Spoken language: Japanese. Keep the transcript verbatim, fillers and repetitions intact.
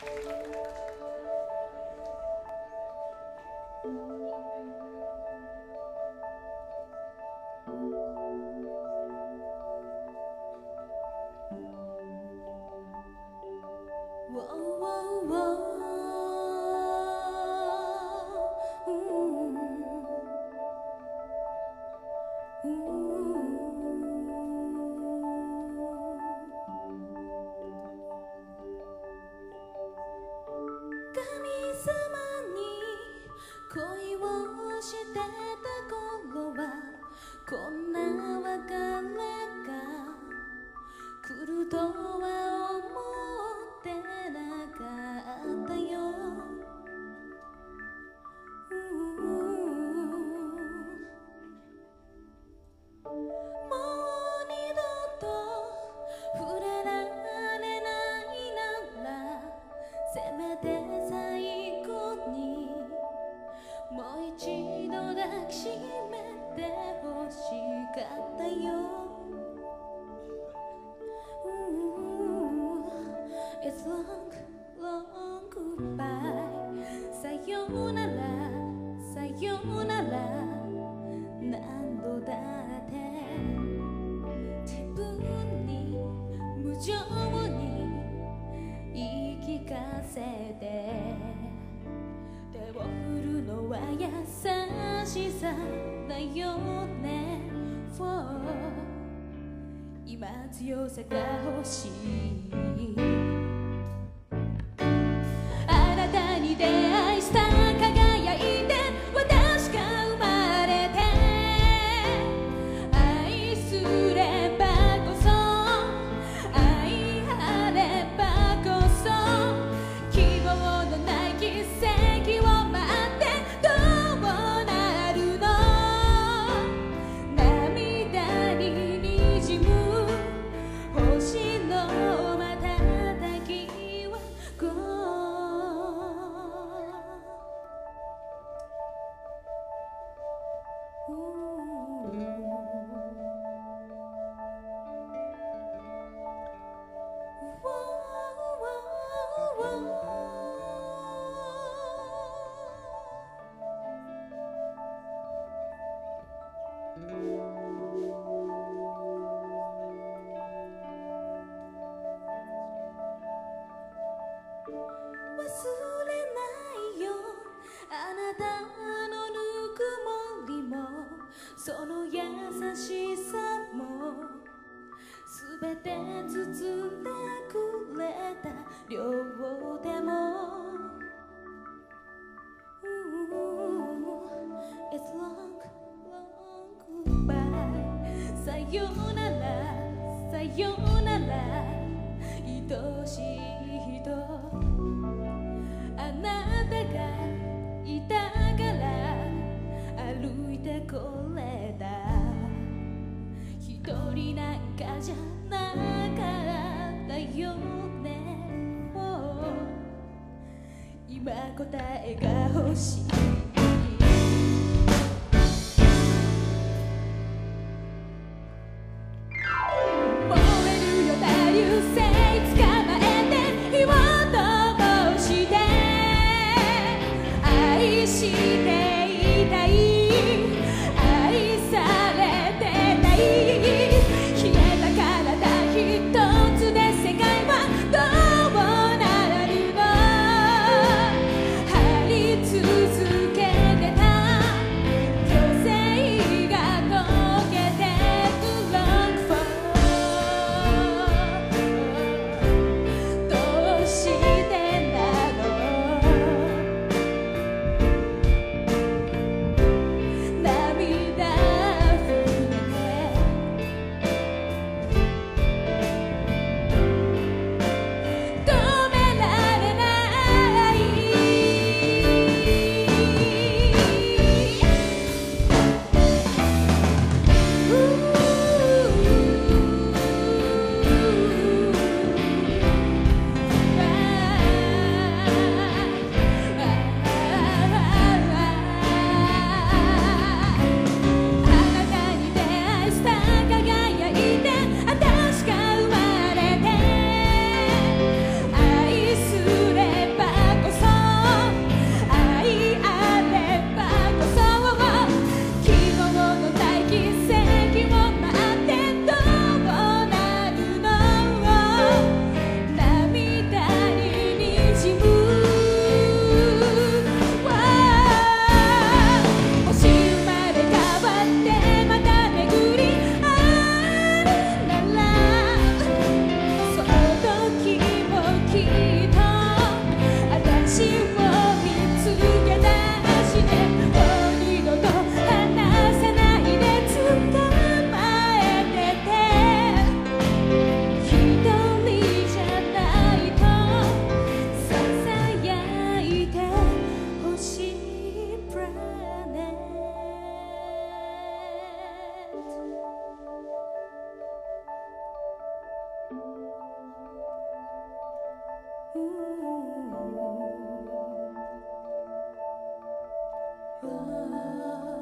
恋をしてた頃はこんな別れが来るとは思ってなかったよ。もう二度と触れられないならせめて最後にもう一度抱きしめてほしかったよ。 It's long, long goodbye さよなら、さよなら何度だって自分に無情に言い聞かせて手を振るのは優しさだよね、oh、今強さが欲しい。あなたに出会いスター輝いて私が生まれて愛すればこそ愛あればこそ希望のない奇跡を待ってどうなるの。涙ににじむ星の瞬きはゴー。忘れないよあなたのぬくもりもその優しさもすべて包んでくれた両手も、It's long, long goodbye さよなら、さよなら愛しい人、あなたがいたから歩いてこれた。一人なんかじゃなかったよね、oh、今答えが欲しい。続けああ